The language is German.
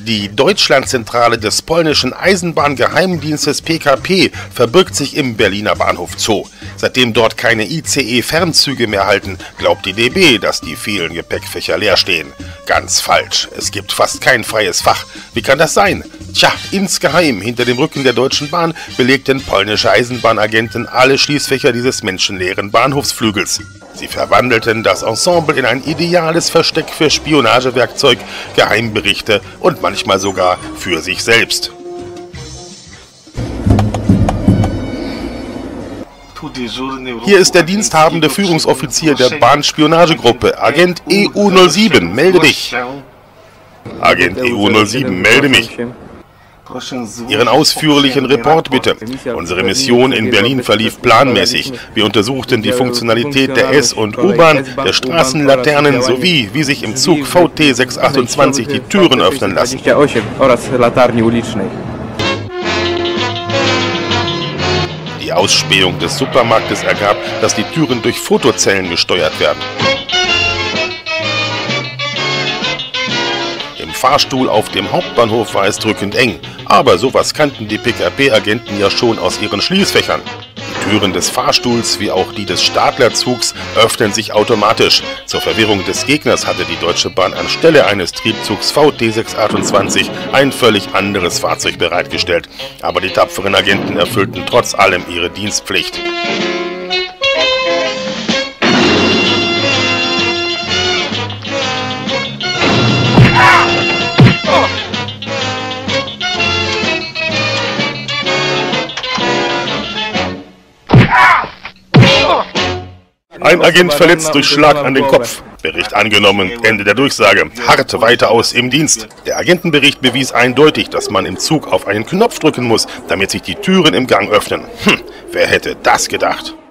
Die Deutschlandzentrale des polnischen Eisenbahngeheimdienstes PKP verbirgt sich im Berliner Bahnhof Zoo. Seitdem dort keine ICE-Fernzüge mehr halten, glaubt die DB, dass die vielen Gepäckfächer leer stehen. Ganz falsch. Es gibt fast kein freies Fach. Wie kann das sein? Tja, insgeheim, hinter dem Rücken der Deutschen Bahn, belegten polnische Eisenbahnagenten alle Schließfächer dieses menschenleeren Bahnhofsflügels. Sie verwandelten das Ensemble in ein ideales Versteck für Spionagewerkzeug, Geheimberichte und manchmal sogar für sich selbst. Hier ist der diensthabende Führungsoffizier der Bahnspionagegruppe, Agent EU07, melde dich. Agent EU07, melde mich. Ihren ausführlichen Report bitte. Unsere Mission in Berlin verlief planmäßig. Wir untersuchten die Funktionalität der S- und U-Bahn, der Straßenlaternen sowie, wie sich im Zug VT 628 die Türen öffnen lassen. Die Ausspähung des Supermarktes ergab, dass die Türen durch Fotozellen gesteuert werden. Im Fahrstuhl auf dem Hauptbahnhof war es drückend eng, aber sowas kannten die PKP-Agenten ja schon aus ihren Schließfächern. Die Türen des Fahrstuhls wie auch die des Stadlerzugs öffnen sich automatisch. Zur Verwirrung des Gegners hatte die Deutsche Bahn anstelle eines Triebzugs VT 628 ein völlig anderes Fahrzeug bereitgestellt. Aber die tapferen Agenten erfüllten trotz allem ihre Dienstpflicht. Ein Agent verletzt durch Schlag an den Kopf. Bericht angenommen. Ende der Durchsage. Hart weiter aus im Dienst. Der Agentenbericht bewies eindeutig, dass man im Zug auf einen Knopf drücken muss, damit sich die Türen im Gang öffnen. Wer hätte das gedacht?